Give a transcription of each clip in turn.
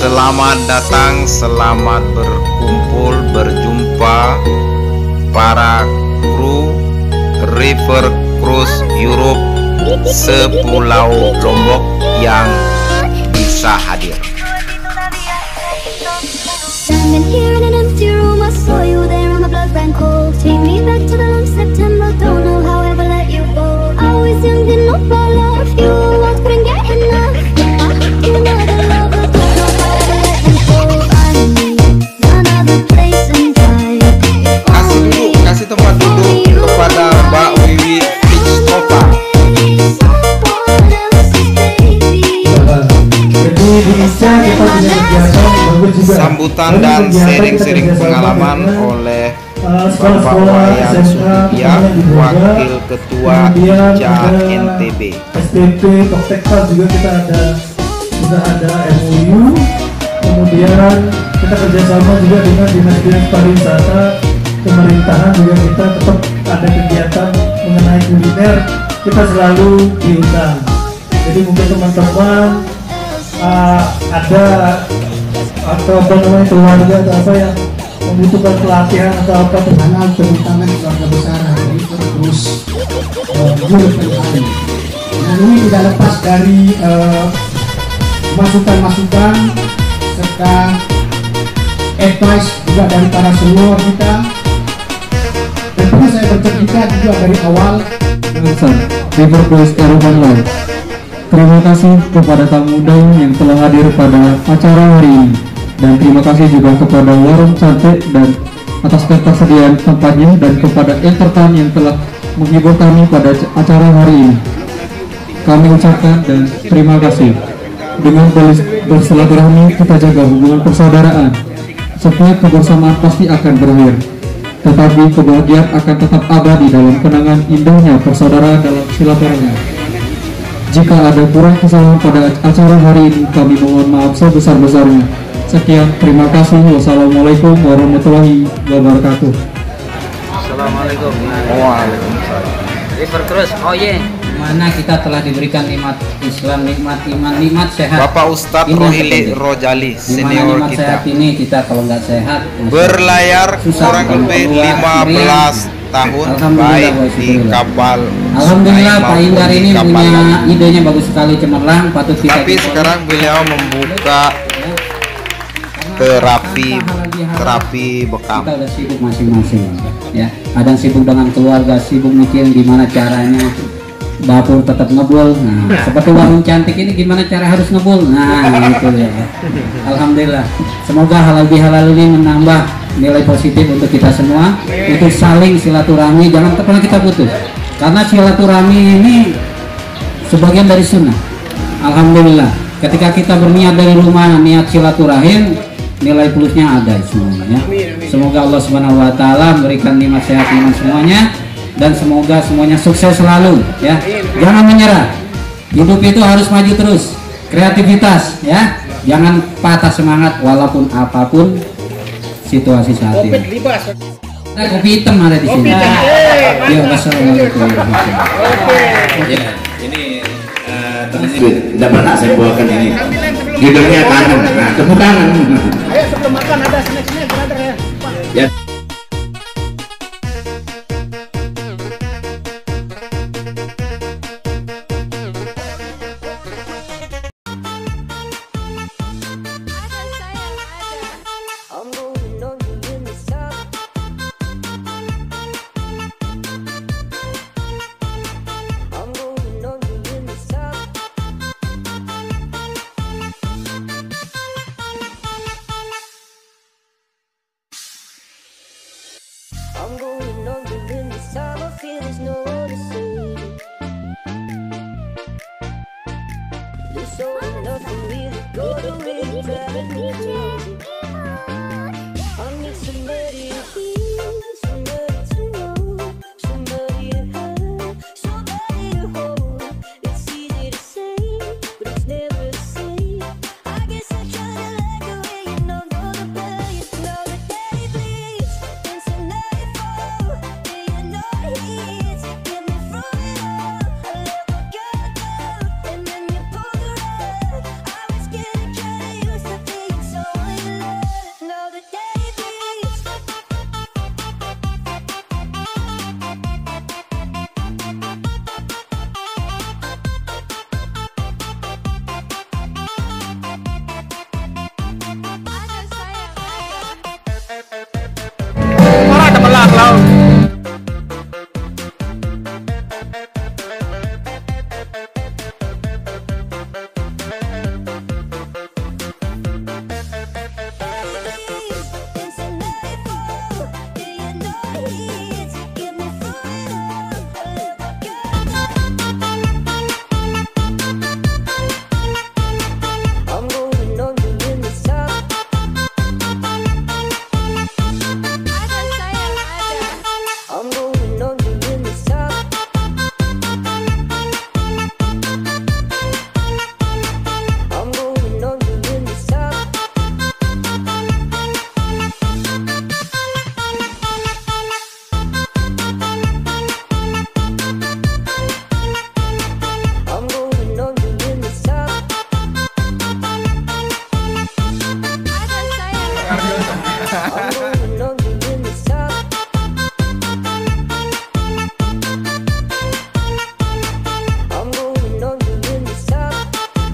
Selamat datang, selamat berkumpul, berjumpa para kru River Cruise Europe sepulau Lombok yang bisa hadir. Standing here in an empty room, I saw you there and my blood ran cold. Take me back to the long September, don't know how I ever let you go. I was young, didn't know about love, you almost couldn't get enough. You know the love, but don't know how I ever let you go. I need another place and time. Kasih tempat duduk kepada Mbak Wiwi Pixtopa. Sambutan dan sharing-sharing pengalaman oleh Bapak Wayan Sudiya, Wakil Ketua IJA NTB. SPP, Toktekta juga kita sudah ada MOU. Kemudian kita kerjasama juga dengan dinas-dinas pariwisata, pemerintahan juga kita tetap ada kegiatan mengenai kuliner, kita selalu diundang. Jadi mungkin teman-teman ada atau apa namanya keluarga atau apa yang membutuhkan pelatihan atau apa, terutama keluarga besar dari terus dan ini tidak lepas dari masukan-masukan serta advice juga dari para senior kita. Tentunya saya bercerita juga dari awal. River Cruise Europe Online. Terima kasih kepada tamu undangan yang telah hadir pada acara hari ini, dan terima kasih juga kepada Warung Cantik dan atas ketersediaan tempatnya, dan kepada entertain yang telah menghibur kami pada acara hari ini. Kami ucapkan dan terima kasih. Dengan bersilaturahmi kita jaga hubungan persaudaraan. Setiap kebersamaan pasti akan berakhir, tetapi kebahagiaan akan tetap abadi dalam kenangan indahnya persaudaraan dalam silaturahmi. Jika ada kurang kesalahan pada acara hari ini, kami mohon maaf sebesar-besarnya. Sekian, terima kasih. Wassalamualaikum warahmatullahi wabarakatuh. Assalamualaikum. Waalaikumsalam. River Cruise, oh iya, mana kita telah diberikan nikmat Islam, nikmat iman, nikmat sehat. Bapak Ustadz Rohili Rojali, senior nikmat kita. Sehat ini kita kalau nggak sehat Berlayar kurang lebih 15 tahun baik di kapal. Alhamdulillah Sungai Pak Indar maupun ini di kapal punya laut. idenya bagus sekali, cemerlang, patut kita. Tapi sekarang beliau membuka terapi bekam. Kita udah sibuk masing-masing, ya. Kadang sibuk dengan keluarga, sibuk mikirin gimana caranya dapur tetap ngebul. Nah, seperti Warung Cantik ini gimana cara harus ngebul. Nah, gitu ya. Alhamdulillah. Semoga halal bihalal ini menambah nilai positif untuk kita semua, untuk saling silaturahmi, jangan pernah kita putus, karena silaturahmi ini sebagian dari sunnah. Alhamdulillah, ketika kita berniat dari rumah niat silaturahim, nilai plusnya ada semuanya. Semoga Allah Subhanahu Wa Taala memberikan nikmat sehat iman semuanya, dan semoga semuanya sukses selalu, ya. Jangan menyerah, hidup itu harus maju terus, kreativitas, ya. Jangan patah semangat walaupun apapun situasi saat ini. Nah, kopi hitam ada di sini. Ya, wassalamualaikum. Ya, ini tidak pernah saya buatkan ini. Hidungnya kanan, nah tepuk tangan. Ayo sebelum makan ada snack-snack brother ya. Ya. I'm going under in this time. I feel there's no one to save. There's so enough for me to go to really driving me crazy. I need somebody to hear, somebody to know, somebody to have, somebody to hold. It's easy to say, but it's never the same. I guess I try to let go when you know you're the best. Know the day bleeds into nightfall. Do you know he's get me through it all? I let my guard down and then you pull the rug. I was getting kinda used to being I'm going on you in the south. I'm going on you in the south. I'm going on you in the south. I'm going on you in the south. I'm going on you in the south. I'm going on you in the south.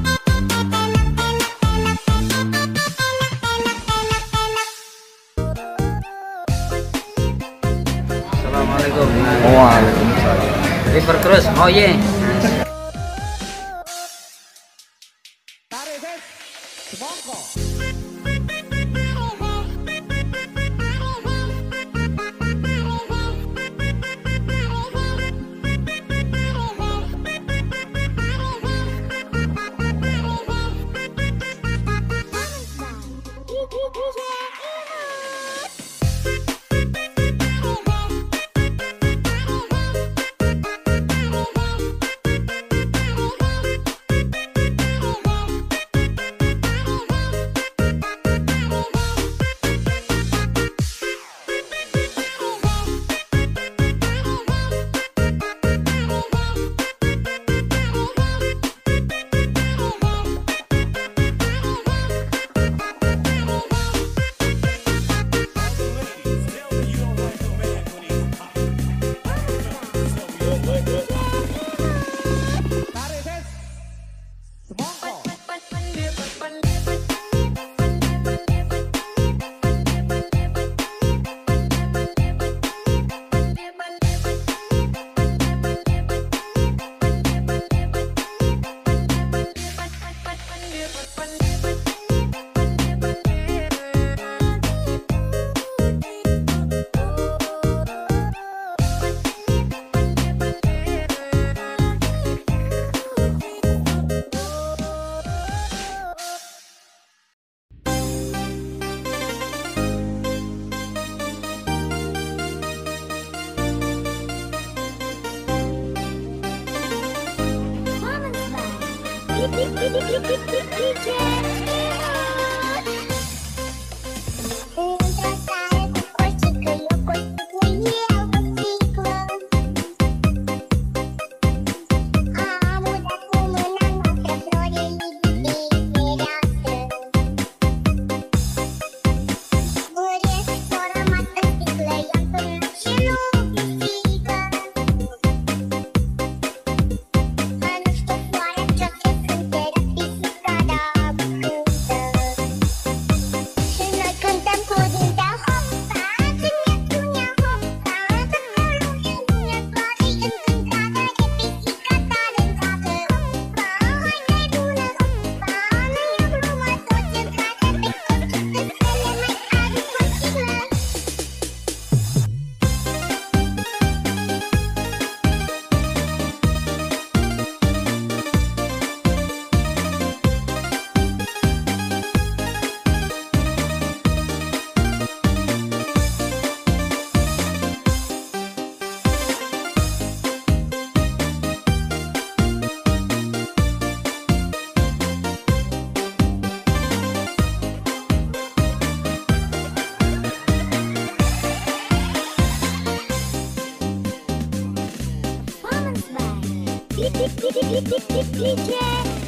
Assalamualaikum. Waalaikumsalam. River Cruise, oh yeah. DJ